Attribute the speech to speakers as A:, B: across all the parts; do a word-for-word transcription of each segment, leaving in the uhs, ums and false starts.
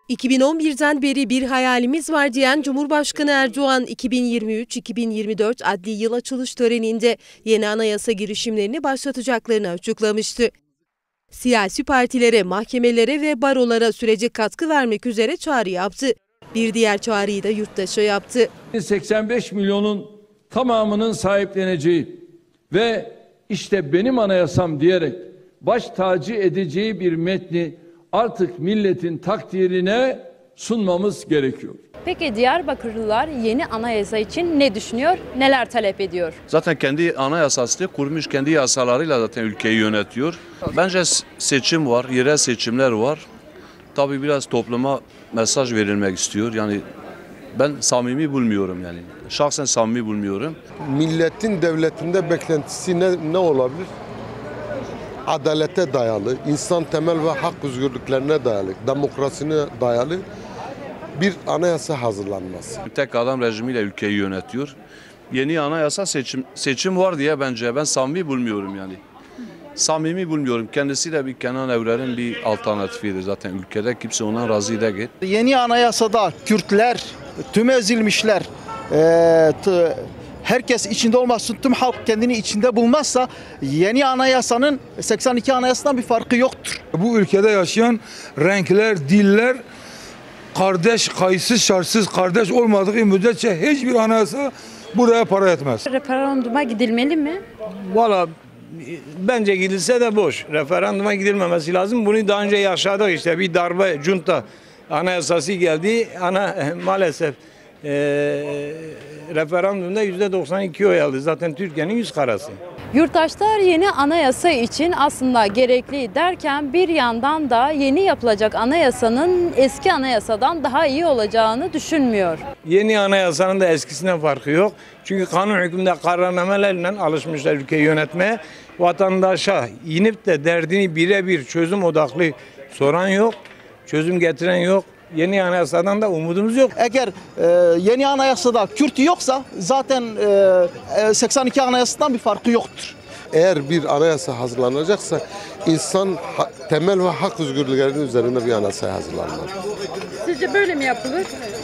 A: iki bin on birden beri bir hayalimiz var diyen Cumhurbaşkanı Erdoğan, iki bin yirmi üç iki bin yirmi dört adli yıl açılış töreninde yeni anayasa girişimlerini başlatacaklarını açıklamıştı. Siyasi partilere, mahkemelere ve barolara sürece katkı vermek üzere çağrı yaptı. Bir diğer çağrıyı da yurttaşa yaptı.
B: seksen beş milyonun tamamının sahipleneceği ve işte benim anayasam diyerek baş tacı edeceği bir metni artık milletin takdirine sunmamız gerekiyor.
C: Peki Diyarbakırlılar yeni anayasa için ne düşünüyor, neler talep ediyor?
D: Zaten kendi anayasasını kurmuş, kendi yasalarıyla zaten ülkeyi yönetiyor. Bence seçim var, yerel seçimler var. Tabii biraz topluma mesaj verilmek istiyor. Yani ben samimi bulmuyorum yani. Şahsen samimi bulmuyorum.
E: Milletin devletinde beklentisi ne, ne olabilir? Adalete dayalı, insan temel ve hak özgürlüklerine dayalı, demokrasine dayalı bir anayasa hazırlanması.
D: Tek adam rejimiyle ülkeyi yönetiyor. Yeni anayasa seçim seçim var diye bence ben samimi bulmuyorum yani. Samimi bulmuyorum. Kendisi de bir Kenan Evren'in bir alternatifidir zaten ülkede. Kimse ondan razı değil.
F: Yeni anayasada Kürtler, tüm ezilmişler, e, t, herkes içinde olmazsa, tüm halk kendini içinde bulmazsa yeni anayasanın seksen iki anayasasından bir farkı yoktur.
G: Bu ülkede yaşayan renkler, diller kardeş, kayıtsız, şartsız kardeş olmadığı müddetçe hiçbir anayasa buraya para etmez.
C: Referanduma gidilmeli mi?
H: Valla bence gidilse de boş. Referanduma gidilmemesi lazım. Bunu daha önce yaşadık işte bir darbe, junta anayasası geldi. Ana maalesef e, referandumda yüzde doksan iki oy aldı. Zaten Türkiye'nin yüz karası.
C: Yurttaşlar yeni anayasa için aslında gerekli derken bir yandan da yeni yapılacak anayasanın eski anayasadan daha iyi olacağını düşünmüyor.
H: Yeni anayasanın da eskisinden farkı yok. Çünkü kanun hükmünde kararnamelerle alışmışlar ülkeyi yönetmeye. Vatandaşa inip de derdini birebir çözüm odaklı soran yok. Çözüm getiren yok. Yeni anayasadan da umudumuz yok.
F: Eğer e, yeni anayasada Kürt yoksa zaten e, seksen iki anayasasından bir farkı yoktur.
E: Eğer bir anayasa hazırlanacaksa insan ha, temel ve hak özgürlüklerinin üzerinde bir anayasa hazırlanmalı.
C: Sizce böyle mi yapılır?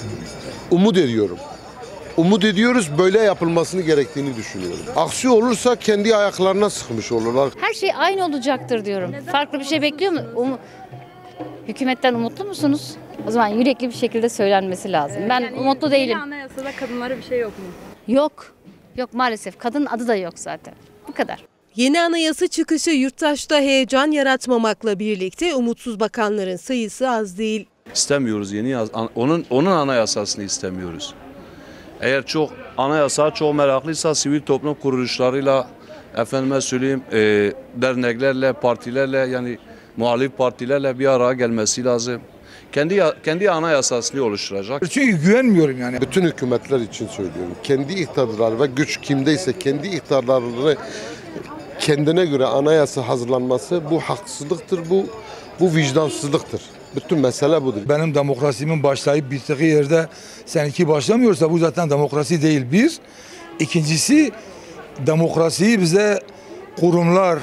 E: Umut ediyorum. Umut ediyoruz, böyle yapılmasını gerektiğini düşünüyorum. Aksi olursa kendi ayaklarına sıkmış olurlar.
I: Her şey aynı olacaktır diyorum. Neden? Farklı bir şey bekliyor mu? Um Hükümetten umutlu musunuz? O zaman yürekli bir şekilde söylenmesi lazım. Ben yani umutlu değilim.
C: Yeni anayasada kadınlara bir şey yok mu?
I: Yok. Yok maalesef. Kadın adı da yok zaten. Bu kadar.
A: Yeni anayasa çıkışı yurttaşta heyecan yaratmamakla birlikte umutsuz bakanların sayısı az değil.
D: İstemiyoruz yeni onun onun anayasasını istemiyoruz. Eğer çok anayasa çok meraklıysa sivil toplum kuruluşlarıyla efendime söyleyeyim e, derneklerle, partilerle yani muhalif partilerle bir araya gelmesi lazım. Kendi kendi anayasasını oluşturacak.
G: Çünkü güvenmiyorum yani.
E: Bütün hükümetler için söylüyorum. Kendi iktidarları ve güç kimdeyse kendi iktidarlarını kendine göre anayasa hazırlanması bu haksızlıktır, bu bu vicdansızlıktır. Bütün mesele budur.
G: Benim demokrasimin başlayıp bittiği yerde seninki başlamıyorsa bu zaten demokrasi değil bir. İkincisi demokrasiyi bize kurumlar,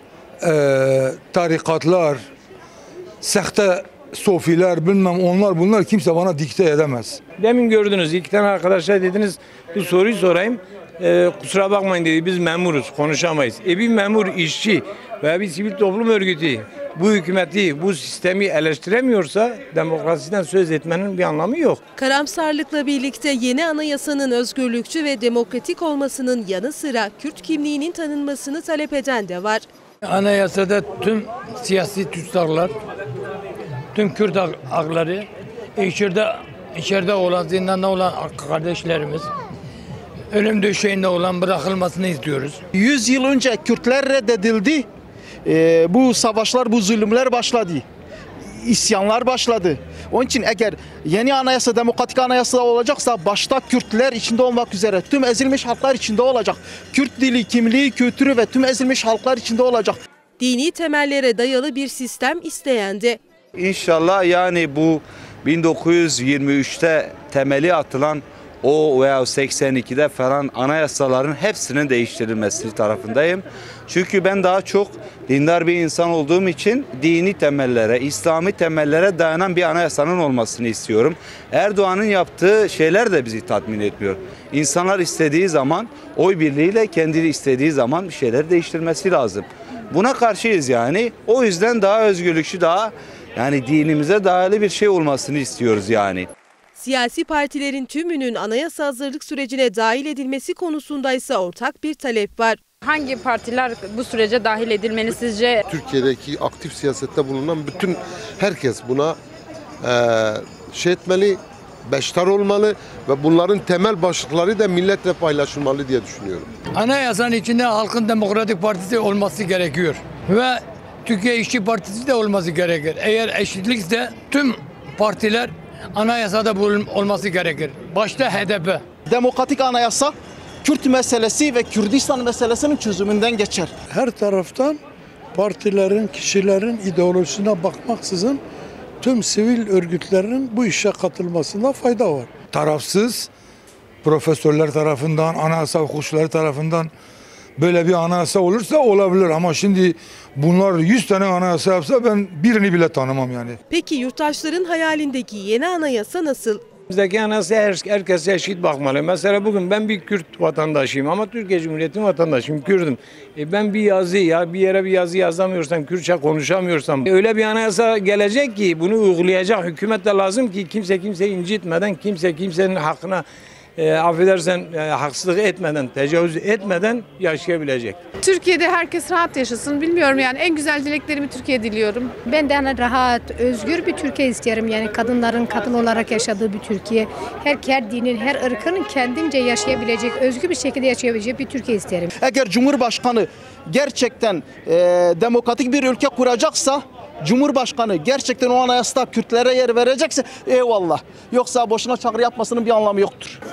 G: e, tarikatlar, sahte sofiler bilmem onlar bunlar kimse bana dikte edemez.
H: Demin gördünüz iki tane arkadaşlar dediniz bu soruyu sorayım. Ee, kusura bakmayın dedi biz memuruz konuşamayız. E bir memur işçi veya bir sivil toplum örgütü bu hükümeti bu sistemi eleştiremiyorsa demokrasiden söz etmenin bir anlamı yok.
A: Karamsarlıkla birlikte yeni anayasanın özgürlükçü ve demokratik olmasının yanı sıra Kürt kimliğinin tanınmasını talep eden de var.
J: Anayasada tüm siyasi tutarlar, tüm Kürt hakları, içeride, içeride olan, zindanda olan kardeşlerimiz, ölüm döşeğinde olan bırakılmasını istiyoruz.
F: yüz yıl önce Kürtler reddedildi. Ee, bu savaşlar, bu zulümler başladı. İsyanlar başladı. Onun için eğer yeni anayasa, demokratik anayasa olacaksa başta Kürtler içinde olmak üzere tüm ezilmiş halklar içinde olacak. Kürt dili, kimliği, kültürü ve tüm ezilmiş halklar içinde olacak.
A: Dini temellere dayalı bir sistem isteyen de.
K: İnşallah yani bu bin dokuz yüz yirmi üçte temeli atılan o veya seksen ikide falan anayasaların hepsinin değiştirilmesi tarafındayım. Çünkü ben daha çok dindar bir insan olduğum için dini temellere, İslami temellere dayanan bir anayasanın olmasını istiyorum. Erdoğan'ın yaptığı şeyler de bizi tatmin etmiyor. İnsanlar istediği zaman oy birliğiyle kendi istediği zaman bir şeyler değiştirmesi lazım. Buna karşıyız yani. O yüzden daha özgürlükçü, daha yani dinimize dayalı bir şey olmasını istiyoruz yani.
A: Siyasi partilerin tümünün anayasa hazırlık sürecine dahil edilmesi konusunda ise ortak bir talep var.
C: Hangi partiler bu sürece dahil edilmeli sizce?
E: Türkiye'deki aktif siyasette bulunan bütün herkes buna e, şey etmeli, beştar olmalı ve bunların temel başlıkları da milletle paylaşılmalı diye düşünüyorum.
J: Anayasanın içinde Halkın Demokratik Partisi olması gerekiyor. Ve Türkiye İşçi Partisi de olması gerekir. Eğer eşitlikse tüm partiler anayasada olması gerekir. Başta H D P.
F: Demokratik anayasa Kürt meselesi ve Kürdistan meselesinin çözümünden geçer.
L: Her taraftan partilerin, kişilerin ideolojisine bakmaksızın tüm sivil örgütlerin bu işe katılmasında fayda var.
G: Tarafsız profesörler tarafından, anayasa hukukçuları tarafından böyle bir anayasa olursa olabilir ama şimdi bunlar yüz tane anayasa yapsa ben birini bile tanımam yani.
A: Peki yurttaşların hayalindeki yeni anayasa nasıl?
H: Bizdeki anayasa her, herkese eşit bakmalı. Mesela bugün ben bir Kürt vatandaşıyım ama Türkiye Cumhuriyeti'nin vatandaşıyım, Kürdüm. E ben bir yazı ya bir yere bir yazı yazamıyorsam, Kürtçe konuşamıyorsam öyle bir anayasa gelecek ki bunu uygulayacak hükümet de lazım ki kimse kimseyi incitmeden, kimse kimsenin hakkına E, affedersen e, haksızlık etmeden, tecavüz etmeden yaşayabilecek.
M: Türkiye'de herkes rahat yaşasın. Bilmiyorum yani en güzel dileklerimi Türkiye'ye diliyorum.
N: Ben de hani rahat, özgür bir Türkiye isterim. Yani kadınların kadın olarak yaşadığı bir Türkiye. Her, her dinin, her ırkının kendince yaşayabilecek, özgür bir şekilde yaşayabilecek bir Türkiye isterim.
F: Eğer Cumhurbaşkanı gerçekten e, demokratik bir ülke kuracaksa, Cumhurbaşkanı gerçekten o anayasada Kürtlere yer verecekse eyvallah. Yoksa boşuna çağrı yapmasının bir anlamı yoktur.